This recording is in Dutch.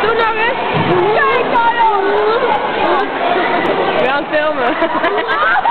Doe nog eens. Kijk, Arjan. We gaan filmen.